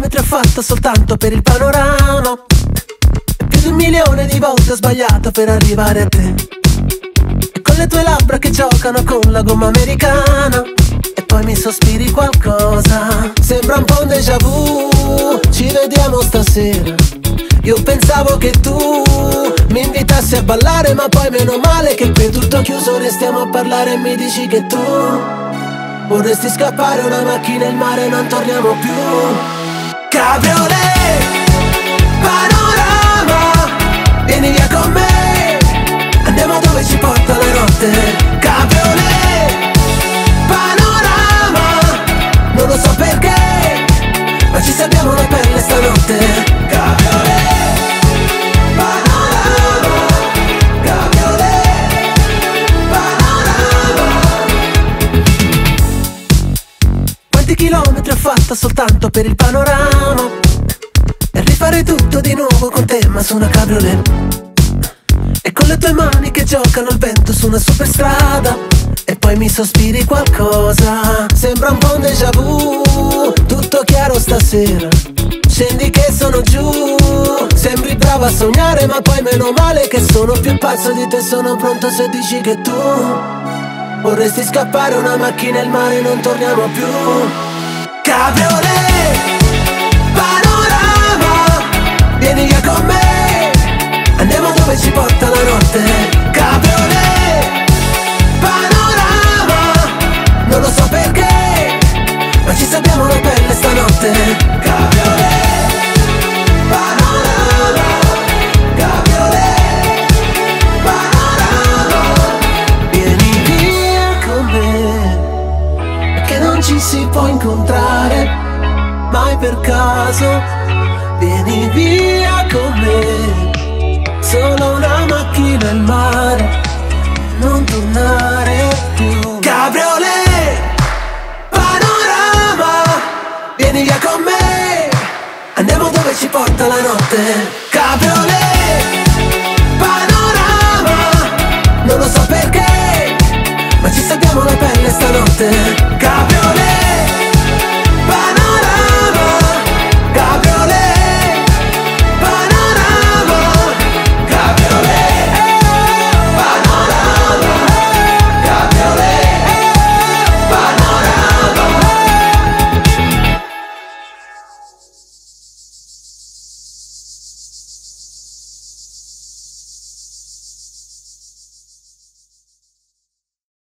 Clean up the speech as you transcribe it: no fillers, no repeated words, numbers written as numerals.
chilometri ho fatto soltanto per il panorama, e più di 1 milione di volte ho sbagliato per arrivare a te. E con le tue labbra che giocano con la gomma americana, e poi mi sospiri qualcosa. Sembra un po' un déjà vu, ci vediamo stasera. Io pensavo che tu mi invitassi a ballare, ma poi meno male che qui è tutto chiuso, restiamo a parlare e mi dici che tu vorresti scappare, una macchina e il mare, non torniamo più. Cabriolet, panorama, vieni via con me, andiamo dove ci porta la notte. Cabriolet, panorama, non lo so perché, ma ci salviamo la pelle stanotte. Cabriolet, panorama, cabriolet, panorama. Quanti chilometri ho fatto soltanto per il panorama, e rifare tutto di nuovo con te, ma su una cabriolet. E con le tue mani che giocano al vento su una superstrada, e poi mi sospiri qualcosa. Sembra un po' un déjà vu, tutto chiaro stasera. Scendi che sono giù, sembri brava a sognare, ma poi meno male che sono più pazzo di te. Sono pronto se dici che tu vorresti scappare, una macchina e il mare, non torniamo più. Cabriolet, panorama, vieni via con me, andiamo dove ci porta la notte. Cabriolet, panorama, non lo so perché, ma ci salviamo la pelle stanotte. Cabriolet, panorama, cabriolet, panorama, vieni via con me, perché non ci si può incontrare mai per caso. Vieni via con me, solo una macchina e il mare, non tornare più. Cabriolet, panorama, vieni via con me, andiamo dove ci porta la notte.